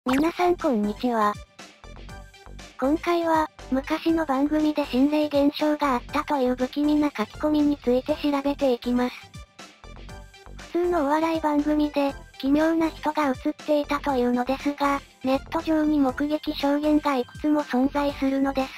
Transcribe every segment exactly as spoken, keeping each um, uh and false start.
皆さんこんにちは。今回は、昔の番組で心霊現象があったという不気味な書き込みについて調べていきます。普通のお笑い番組で、奇妙な人が映っていたというのですが、ネット上に目撃証言がいくつも存在するのです。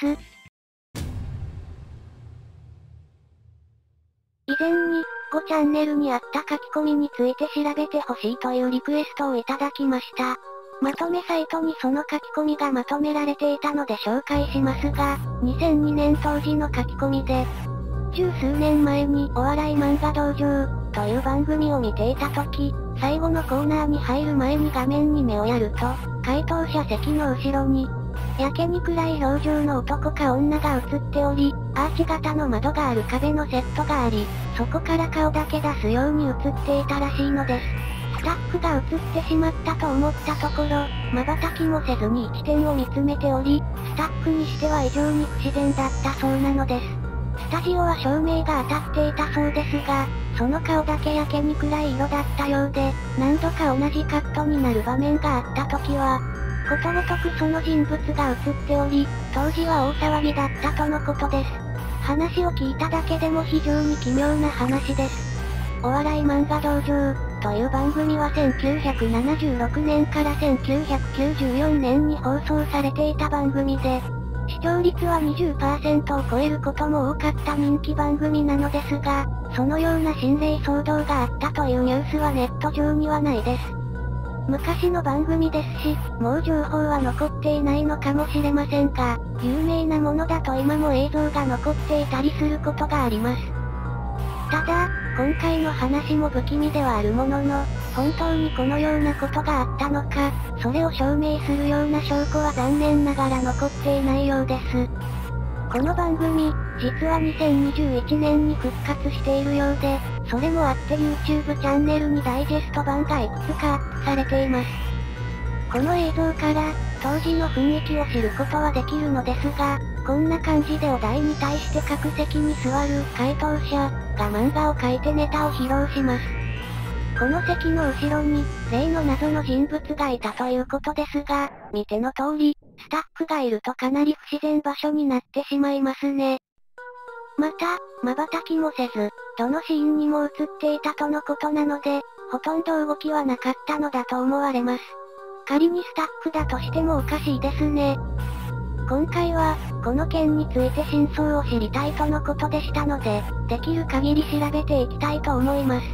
以前に、ごチャンネルにあった書き込みについて調べてほしいというリクエストをいただきました。まとめサイトにその書き込みがまとめられていたので紹介しますが、にせんにねん当時の書き込みで、十数年前にお笑い漫画道場という番組を見ていた時、最後のコーナーに入る前に画面に目をやると、回答者席の後ろに、やけに暗い表情の男か女が映っており、アーチ型の窓がある壁のセットがあり、そこから顔だけ出すように映っていたらしいのです。スタッフが映ってしまったと思ったところ、瞬きもせずに一点を見つめており、スタッフにしては異常に不自然だったそうなのです。スタジオは照明が当たっていたそうですが、その顔だけやけに暗い色だったようで、何度か同じカットになる場面があった時は、ことごとくその人物が映っており、当時は大騒ぎだったとのことです。話を聞いただけでも非常に奇妙な話です。お笑い漫画道場という番組はせんきゅうひゃくななじゅうろくねんからせんきゅうひゃくきゅうじゅうよねんに放送されていた番組で、視聴率は にじゅっパーセント を超えることも多かった人気番組なのですが、そのような心霊騒動があったというニュースはネット上にはないです。昔の番組ですし、もう情報は残っていないのかもしれませんが、有名なものだと今も映像が残っていたりすることがあります。ただ、今回の話も不気味ではあるものの、本当にこのようなことがあったのか、それを証明するような証拠は残念ながら残っていないようです。この番組、実はにせんにじゅういちねんに復活しているようで、それもあって YouTube チャンネルにダイジェスト版がいくつかアップされています。この映像から、当時の雰囲気を知ることはできるのですが、こんな感じでお題に対して各席に座る回答者が漫画を描いてネタを披露します。この席の後ろに、例の謎の人物がいたということですが、見ての通り、スタッフがいるとかなり不自然場所になってしまいますね。また、瞬きもせず、どのシーンにも映っていたとのことなので、ほとんど動きはなかったのだと思われます。仮にスタッフだとしてもおかしいですね。今回は、この件について真相を知りたいとのことでしたので、できる限り調べていきたいと思います。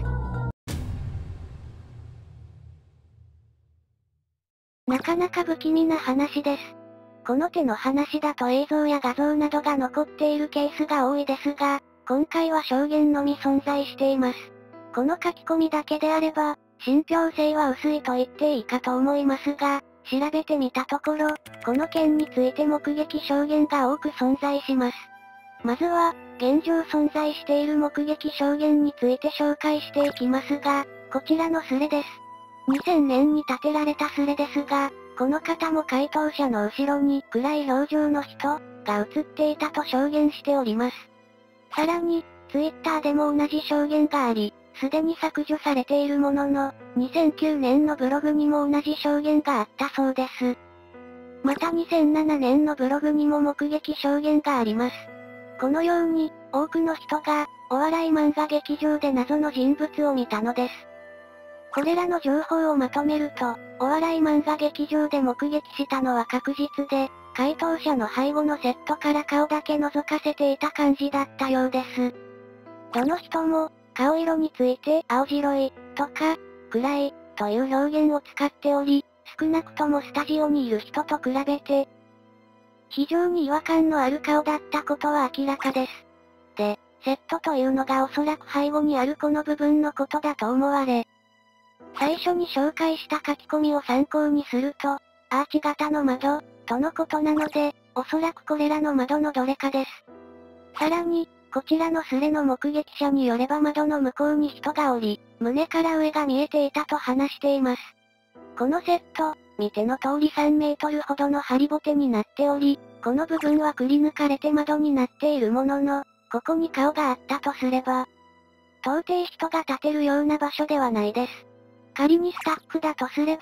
なかなか不気味な話です。この手の話だと映像や画像などが残っているケースが多いですが、今回は証言のみ存在しています。この書き込みだけであれば、信憑性は薄いと言っていいかと思いますが、調べてみたところ、この件について目撃証言が多く存在します。まずは、現状存在している目撃証言について紹介していきますが、こちらのスレです。にせんねんに建てられたスレですが、この方も回答者の後ろに暗い表情の人が映っていたと証言しております。さらに、ツイッターでも同じ証言があり、すでに削除されているものの、にせんきゅうねんのブログにも同じ証言があったそうです。またにせんななねんのブログにも目撃証言があります。このように、多くの人が、お笑い漫画劇場で謎の人物を見たのです。これらの情報をまとめると、お笑い漫画劇場で目撃したのは確実で、回答者の背後のセットから顔だけ覗かせていた感じだったようです。どの人も、顔色について青白い、とか、暗い、という表現を使っており、少なくともスタジオにいる人と比べて、非常に違和感のある顔だったことは明らかです。で、セットというのがおそらく背後にあるこの部分のことだと思われ、最初に紹介した書き込みを参考にすると、アーチ型の窓、とのことなので、おそらくこれらの窓のどれかです。さらに、こちらのスレの目撃者によれば窓の向こうに人がおり、胸から上が見えていたと話しています。このセット、見ての通りさんメートルほどのハリボテになっており、この部分はくり抜かれて窓になっているものの、ここに顔があったとすれば、到底人が立てるような場所ではないです。仮にスタッフだとすれば、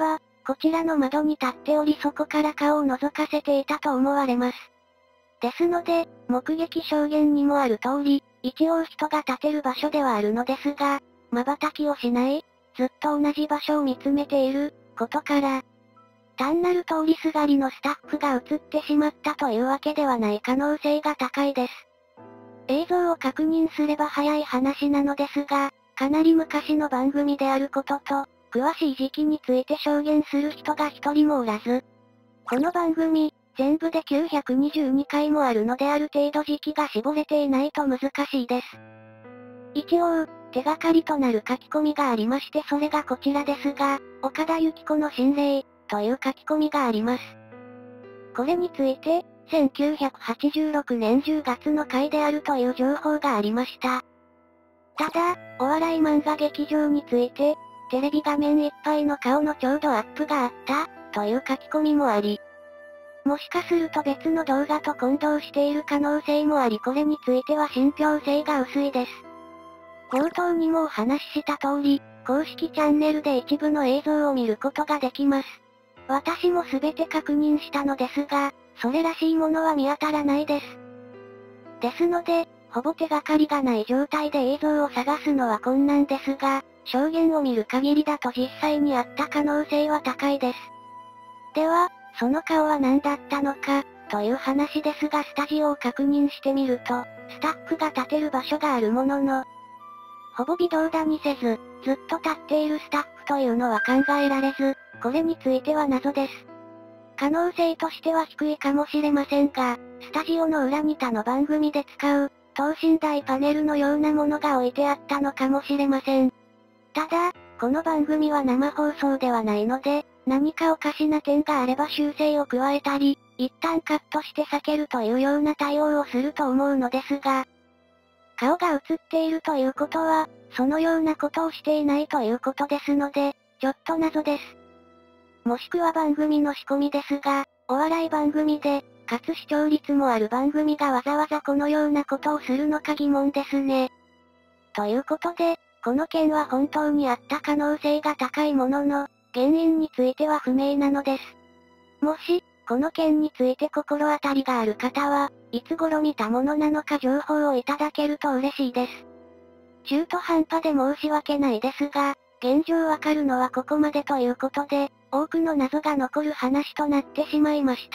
こちらの窓に立っておりそこから顔を覗かせていたと思われます。ですので、目撃証言にもある通り、一応人が立てる場所ではあるのですが、瞬きをしない、ずっと同じ場所を見つめている、ことから、単なる通りすがりのスタッフが映ってしまったというわけではない可能性が高いです。映像を確認すれば早い話なのですが、かなり昔の番組であることと、詳しい時期について証言する人が一人もおらず、この番組、全部できゅうひゃくにじゅうにかいもあるのである程度時期が絞れていないと難しいです。一応、手がかりとなる書き込みがありましてそれがこちらですが、岡田由紀子の心霊、という書き込みがあります。これについて、せんきゅうひゃくはちじゅうろくねんじゅうがつの回であるという情報がありました。ただ、お笑い漫画劇場について、テレビ画面いっぱいの顔のちょうどアップがあった、という書き込みもあり、もしかすると別の動画と混同している可能性もありこれについては信憑性が薄いです。冒頭にもお話しした通り、公式チャンネルで一部の映像を見ることができます。私も全て確認したのですが、それらしいものは見当たらないです。ですので、ほぼ手がかりがない状態で映像を探すのは困難ですが、証言を見る限りだと実際にあった可能性は高いです。では、その顔は何だったのか、という話ですがスタジオを確認してみると、スタッフが立てる場所があるものの、ほぼ微動だにせず、ずっと立っているスタッフというのは考えられず、これについては謎です。可能性としては低いかもしれませんが、スタジオの裏に他の番組で使う、等身大パネルのようなものが置いてあったのかもしれません。ただ、この番組は生放送ではないので、何かおかしな点があれば修正を加えたり、一旦カットして避けるというような対応をすると思うのですが、顔が映っているということは、そのようなことをしていないということですので、ちょっと謎です。もしくは番組の仕込みですが、お笑い番組で、かつ視聴率もある番組がわざわざこのようなことをするのか疑問ですね。ということで、この件は本当にあった可能性が高いものの、原因については不明なのです。もし、この件について心当たりがある方は、いつ頃見たものなのか情報をいただけると嬉しいです。中途半端で申し訳ないですが、現状わかるのはここまでということで、多くの謎が残る話となってしまいました。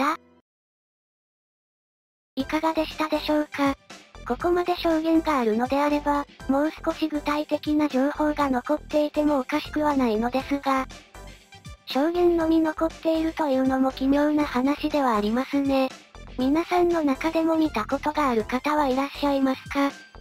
いかがでしたでしょうか？ここまで証言があるのであれば、もう少し具体的な情報が残っていてもおかしくはないのですが、証言のみ残っているというのも奇妙な話ではありますね。皆さんの中でも見たことがある方はいらっしゃいますか？